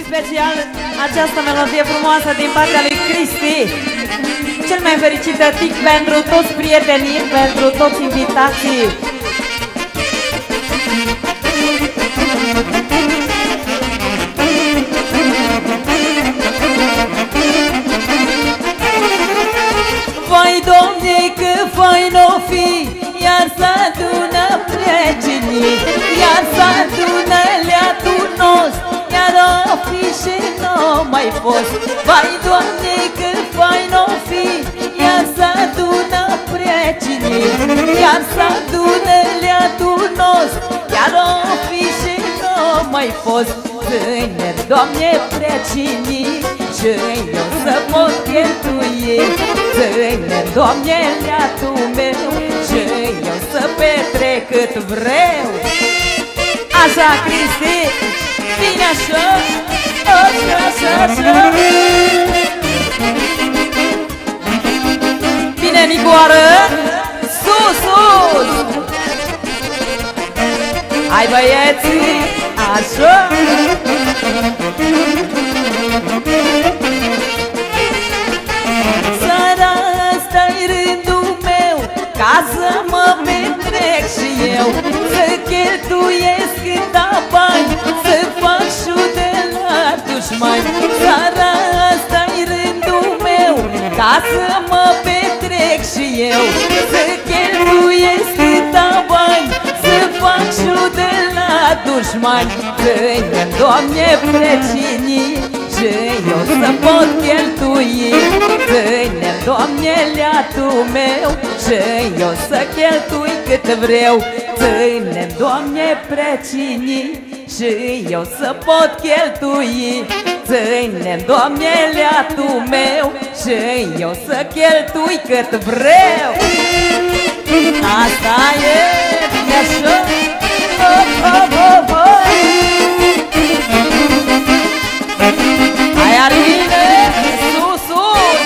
special această melodie frumoasă din partea lui Cristi. Cel mai fericit tic pentru toți prietenii, pentru toți invitații. Vai, Doamne, că fain o fi, iar să adună precinii, iar să adună leatul nostru, iar o fi și nu mai fost. Vai, Doamne, că fain o fi, iar să adună precinii, iar să adună leatul nostru, iar o fi și nu mai fost. Tânăr, Doamne, precinii, și eu să pot cheltui. Tânăr, Doamne, leatul meu, și eu să petrec cât vreau. Așa, Cristi, bine așa, așa, așa, așa. Bine, Nicoară, sus, sus. Hai, băieții, așa. Seara asta-i rândul meu, ca să mă petrec și eu, să cheltuiesc câta bani, să fac șu de la dușmani. Seara asta-i rândul meu, ca să mă petrec și eu, să cheltuiesc câta bani, să fac șu de la dușmani. Tânăr, Doamne, precinii, și eu să pot cheltui. Tânăr, Doamne, leatul meu, și eu să cheltui cât vreau. Tânăr, Doamne, precinii, și eu să pot cheltui. Tânăr, Doamne, leatul meu, și eu să cheltui cât vreau. Asta e, bine așa. Hai, Armine, sus, sus.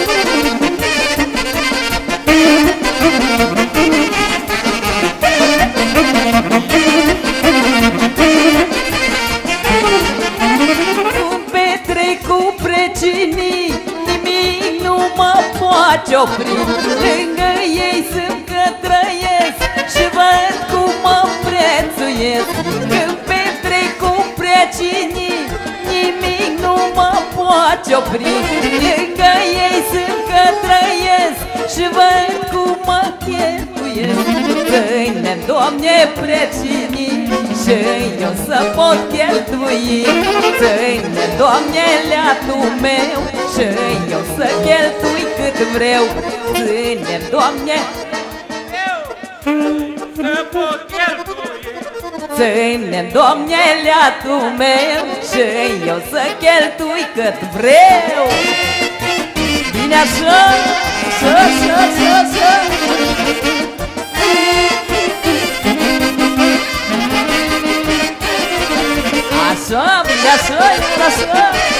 Cum petrec cu precinii, nimic nu mă poate opri. Lângă ei sunt că trăiesc și văd cum mă prețuiesc. Când petrec cu precinii, nimic nu mă poate opri. Lângă ei sunt că trăiesc și văd cum mă cheltuiesc. Tânăr, Doamne, precinii, și eu să pot cheltui. Tânăr, Doamne, leatul meu, și eu să cheltui cât vreau. Tânăr, Doamne, să pot cheltui. Tânăr, Doamne, leatul meu, și eu să cheltui cât vreau. Bine așa, așa, așa, așa, așa. Așa, bine așa, așa.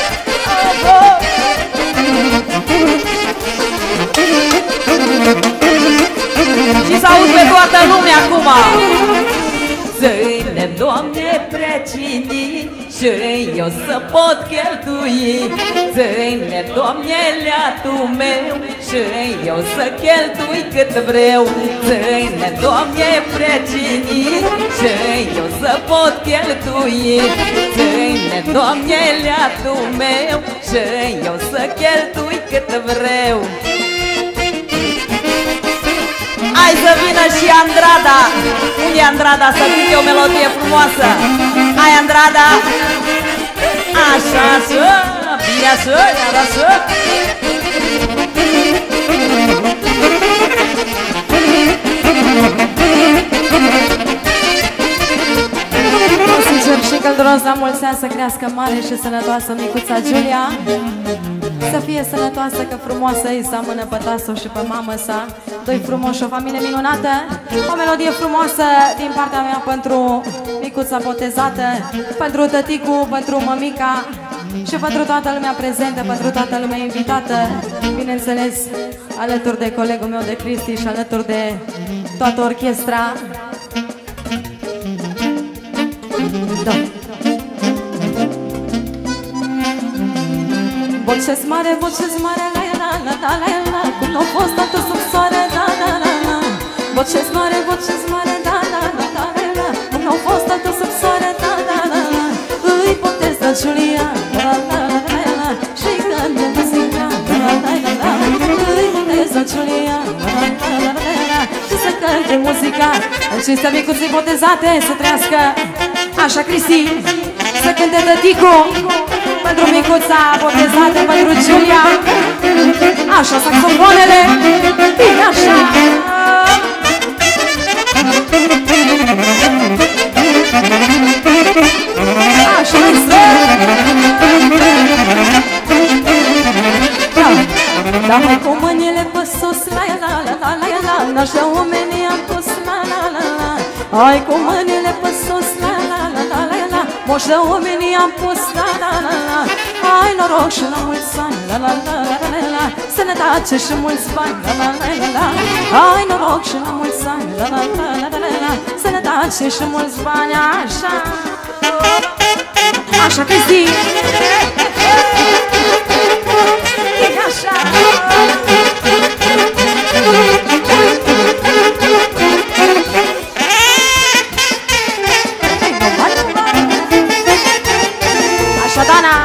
Și să aud pe toată lumea acum. Tânăr, Doamne, precinii, și eu să pot cheltui. Tânăr, Doamne, leatul meu, și eu să cheltui cât vreau. Tânăr, Doamne, precinii, și eu să pot cheltui. Tânăr, Doamne, leatul meu, și eu să cheltui cât vreau. Hai să vină și Andrada. Unde e Andrada? Să fie o melodie frumoasă. Hai, Andrada. Așa, așa. Bine așa, iar așa. Sincer și călduros la mulți ani, să crească mare și sănătoasă micuța Giulia. Să fie sănătoasă, că frumoasă îi seamănă pe tasă și pe mamă sa. Doi frumoși, o familie minunată. O melodie frumoasă din partea mea pentru micuța botezată, pentru tăticu, pentru mămica și pentru toată lumea prezentă, pentru toată lumea invitată. Bineînțeles, alături de colegul meu de Cristi și alături de toată orchestra. Da. Botez mare, la la la la la la. Cum n-a fost tanto sub soare, la la la la. Botez mare, la la la la la. Cum n-a fost tanto sub soare, la la la la. Îi botez la Giulia, la la la la la. Și cântă muzica, la la la la. Îi botez la Giulia, la la la la la. Și să cânte muzica. În cinstea micuții botezate să trăiască. Așa, Cristi, să cânte tăticu. Pentru micuța botezată, pentru Giulia. Așa, saxofonele. Bine, așa. Așa, este. Da, hai cu mâinile pe sus, la la la la la la. N-așa oamenii am pus, la la la la. Hai cu mâinile pe sus, la la la la la la. Moș de oamenii am pus, la la la la. Hai noroc și la mulți ani, la la la la la la. Sănătate și mulți bani, la la la la la. Hai noroc și la mulți ani, la la la la la la. Sănătate și mulți bani, așa. Așa, Cristi. E așa. Așa, Dana.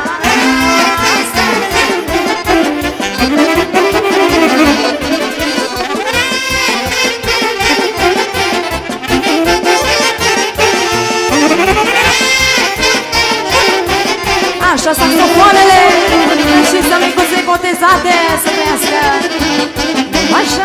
Așa, saxofoanele și să micuței botezate să trăiască. Așa.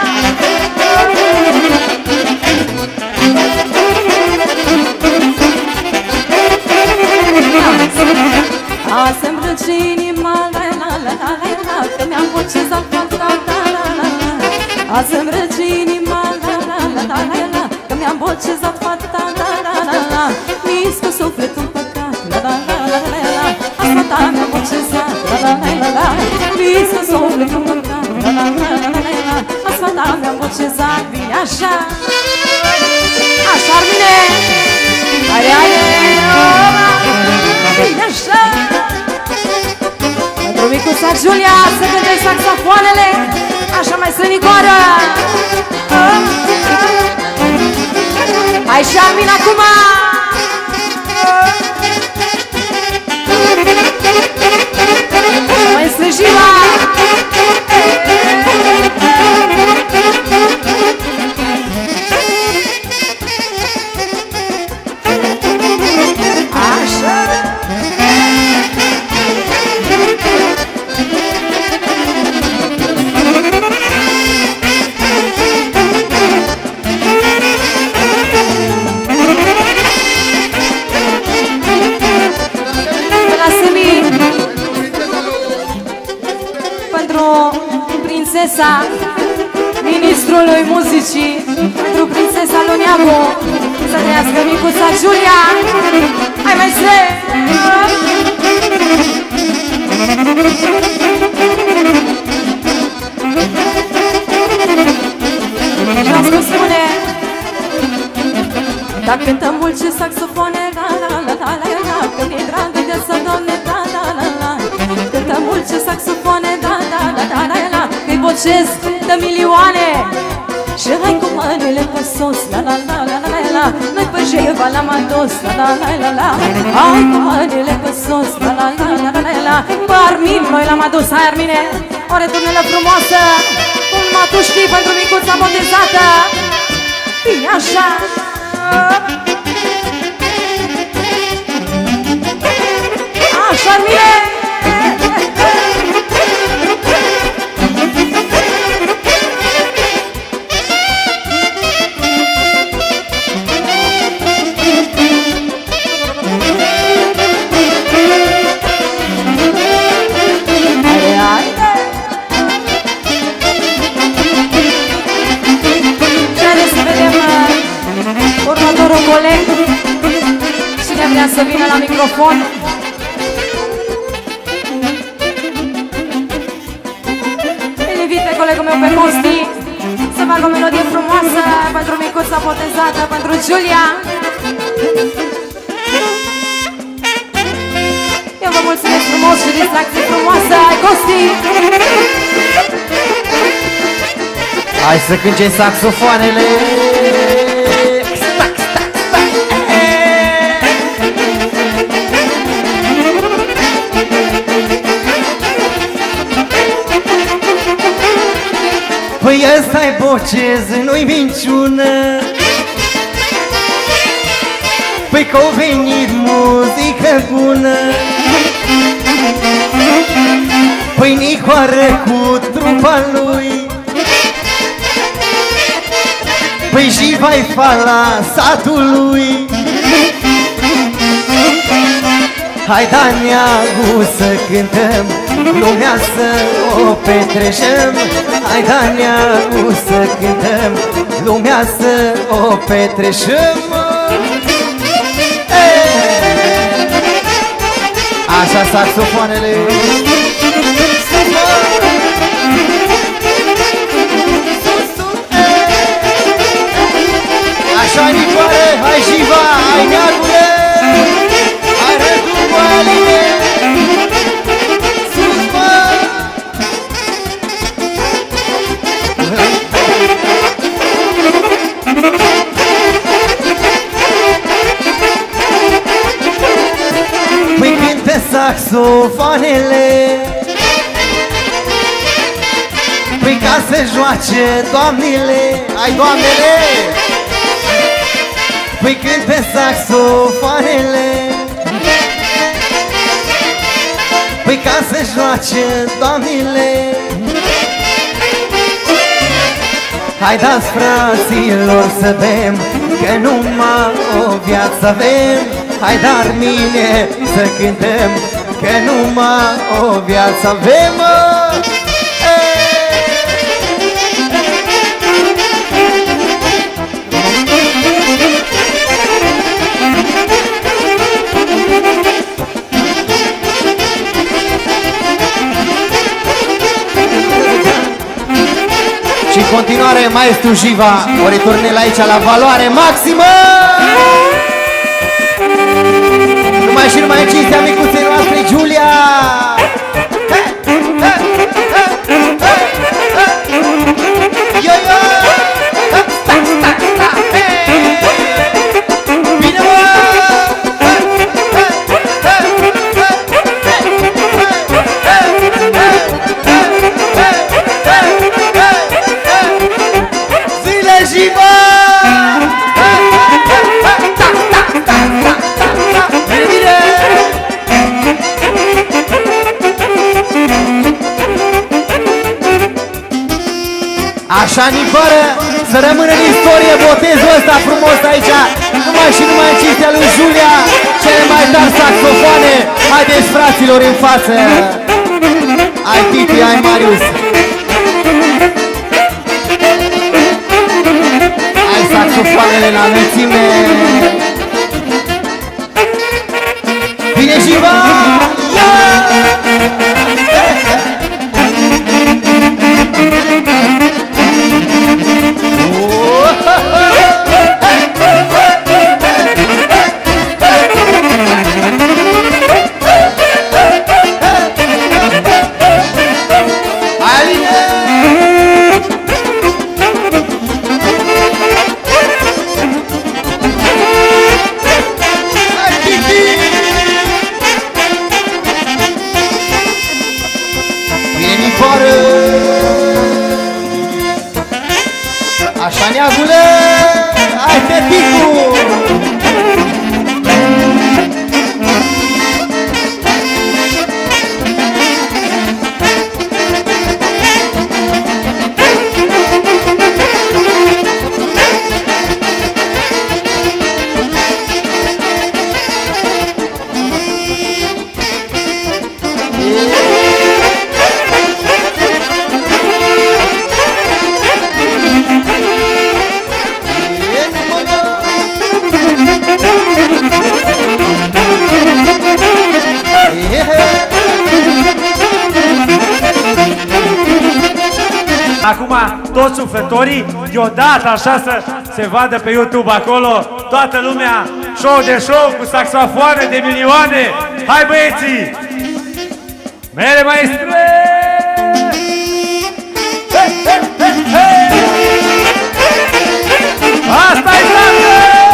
Azi-mi râce inima, la la la la la la. Că mi-am botezat, la la la la la. Azi-mi râce inima, la la la la la la. Că mi-am botezat, fata, la la la la. Mi-s cu sufletul păcat, la la la la la la. Asta ta mi-am botezat, la la la la la. Mi-s cu sufletul păcat, la la la la la la. Asta ta mi-am botezat, bine așa. Așa, Armine. Hai, hai, bine așa. Pentru micuța Giulia să cânte saxofoanele. Așa, mai strănicoară. Hai și Armin acum. Mai străjiva. Prințesa ministrului muzicii, pentru prințesa Luniagu, să trăiască micuța Giulia. Hai, mai se! Și-ați cum spune, dar cântă mult și saxofone, la la la la la la. Când e dragă de să doamne, la la la la. Cântă mult și saxofone, la la la la la la. Că-i bocez de milioane. Și hai cu mâinile pe sus, la la la la la la. Noi pe Jeva l-am adus, la la la la la. Hai cu mâinile pe sus, la la la la la la. Pe Armin noi l-am adus, hai Armine. O returnelă frumoasă, cum numai tu știi, pentru micuța botezată. Bine așa. Așa, Armine. Următorul coleg, cine vrea să vină la microfon? Îl invit pe colegul meu, pe Mosti, să facă o melodie frumoasă pentru micuța botezată, pentru Giulia. Eu vă mulțumesc. mulțumesc frumos și distracție frumoasă. Ai Costi! Hai să cânce saxofoanele. Păi ăsta-i Bocez, nu-i minciună. Păi că-o venit muzică bună. Păi Nicoară cu trupa lui. Păi și vai fala satului. Hai Daniagu să cântăm, lumea să o petreșăm. Hai Daniagu să cântăm, lumea să o petreșăm. Așa saxofoanele. Așa Nicoare, hai Jiva, hai Neagule, hai Rădumaline. Sus, mă! Păi cântă saxofoanele, păi ca să joace doamnele, hai doamnele. Păi cântă saxofoanele, păi ca să joace doamnele. Hai dați fraților să bem, că numai o viață avem. Hai dar mine să cântăm, că numai o viață avem. Și în continuare, maestru Jiva o returnel aici la valoare maximă. Numai și numai în cinstea micuței noastre, Giulia. Yo-yo! Bine, mă! Zile Jiva! Așa, Nicoară, să rămână în istorie botezul ăsta frumos aici, numai și numai în cinstea lui Julia, cele mai tari saxofoane. Haideți, fraților, în față. Ai Titi, ai Marius. Ai saxofoanele la înălțime. Bine, Jiva! Așa, Neagule, hai teticu! Acum toți suflătorii deodată așa să se vadă pe YouTube acolo, toată lumea, show de show cu saxofoane de milioane. Hai băieții! Mere maestre! Asta-i tată!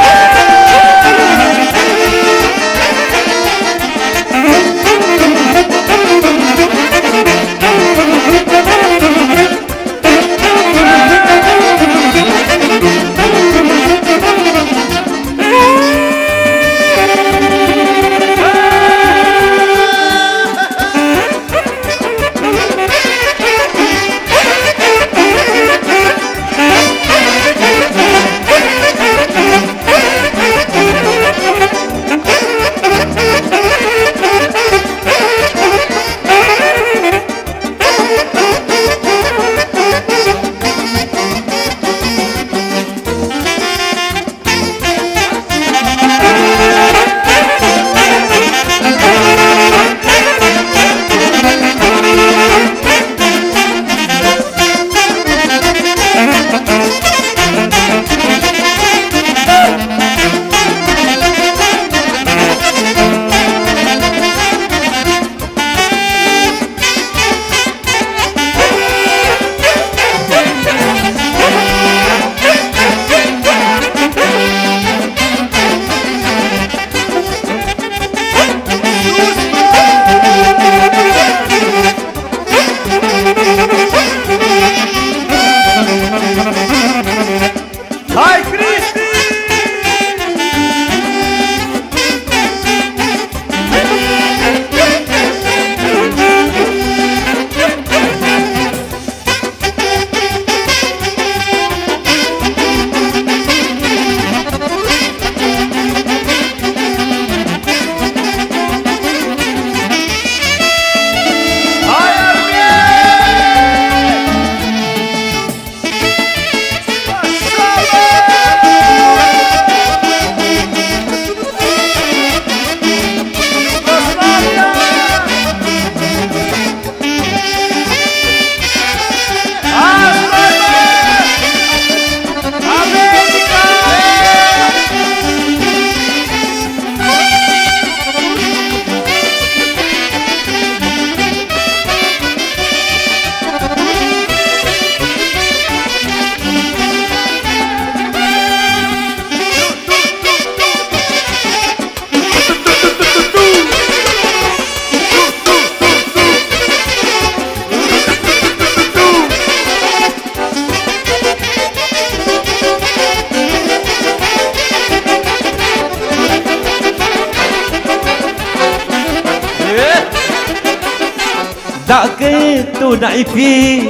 Dacă tu n-ai fi,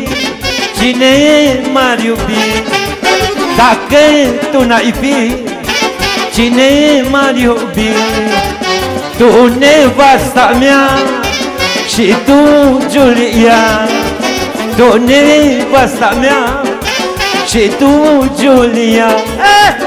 cine m-ar iubi? Dacă tu n-ai fi, cine m-ar iubi? Tu nevasta mea și tu Giulia, tu nevasta mea și tu Giulia.